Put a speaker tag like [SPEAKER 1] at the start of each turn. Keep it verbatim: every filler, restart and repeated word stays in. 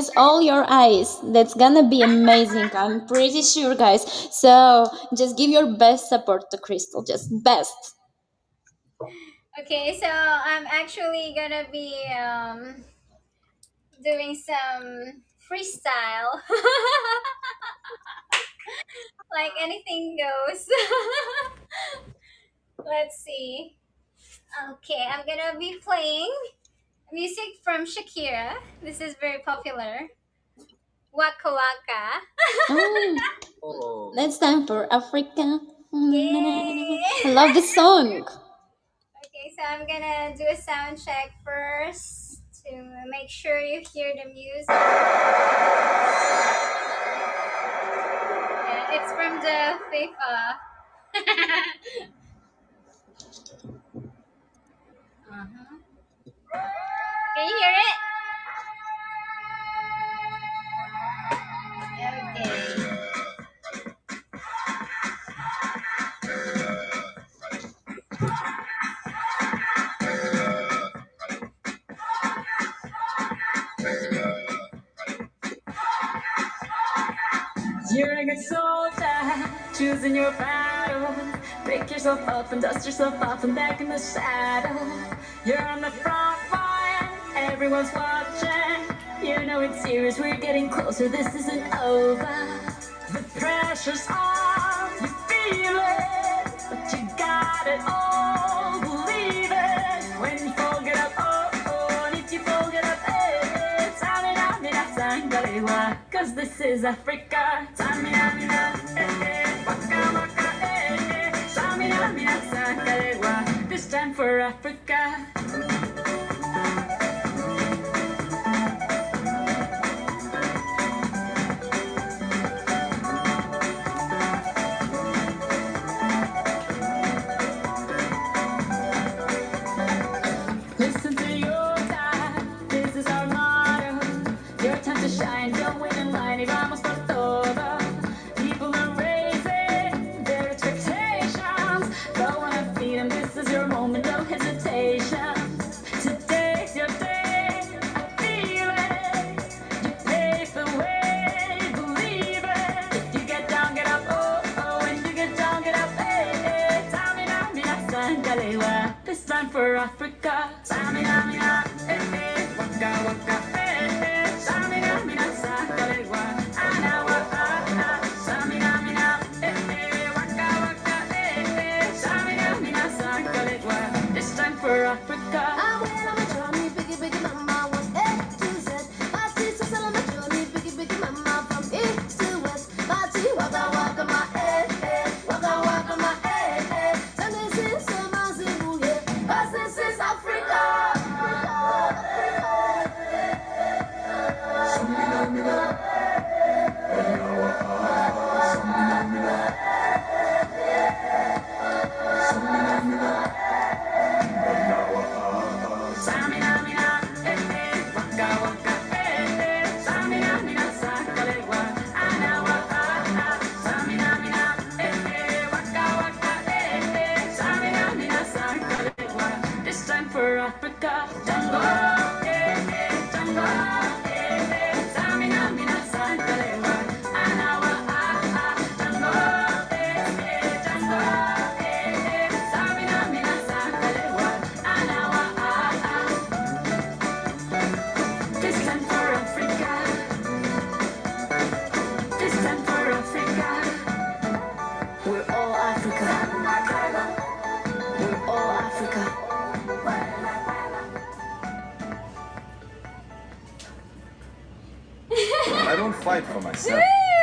[SPEAKER 1] use all your eyes. That's gonna be amazing. I'm pretty sure, guys. So just give your best support to Kristel. Just best.
[SPEAKER 2] Okay, so I'm actually gonna be um doing some freestyle. Like anything goes. Let's see. Okay, I'm gonna be playing music from Shakira. This is very popular. Waka Waka.
[SPEAKER 1] Oh,
[SPEAKER 3] Oh.
[SPEAKER 1] it's time for Africa.
[SPEAKER 2] Yay!
[SPEAKER 1] I love this song.
[SPEAKER 2] Okay, so I'm gonna do a sound check first to make sure you hear the music. Yeah, it's from the FIFA. Uh-huh. Can you hear it? Okay.
[SPEAKER 4] You're a good soldier, choosing your battle. Pick yourself up and dust yourself off and back in the saddle. You're on the front line, everyone's watching. You know it's serious, we're getting closer, this isn't over. The pressure's on, you feel it, but you got it all, believe it. When you fall, get up, oh, oh, and if you fall, get up, eh, Samina, mina, sangalewa, cause this is Africa. Samina, mina, eh, eh, waka, waka, eh, eh, Samina, mina, sangalewa, this time for Africa. Listen to your God, this is our motto. Your time to shine, don't wait in line, y vamos por todo. People are raising their expectations. Go on and feed them, this is your moment, no hesitation. Today's your day, I feel it. You pave the way, believe it. If you get down, get up, oh, oh. When you get down, get up, hey, hey. Tamina, mina, sangalewa. This time for Africa. Samina, mina, eh, eh, waka, waka, eh, eh. Samina, mina, sangalewa. Anawa, ah, ah. Samina, mina, eh, eh, waka, waka, eh, eh. Samina, mina, sangalewa. This time for Africa.
[SPEAKER 5] I went on a journey, biggie, biggie, mama, one A to Z. My sister's on a journey, biggie, biggie, mama, from east to west. My tea, waka, waka, my eh, eh, waka, waka, my eh, eh. So this is so Mazimu, yeah, 'cause this is Africa.
[SPEAKER 4] Samina, mina, eh, eh, waka, waka, eh, eh. Samina, mina, sangalewa. Anawa, ah, ah. Samina, mina, eh, eh, waka, waka, eh, eh. Samina, mina, sangalewa. This time for Africa. Tango, eh, eh, tango, eh, eh. Samina, mina, sangalewa. Anawa, ah, ah. Tango, eh, eh, tango, eh, eh. Samina, mina, sangalewa. Anawa, ah, ah. This time for Africa. This time for Africa. We're all Africa. We're all Africa.
[SPEAKER 3] I don't fight for myself.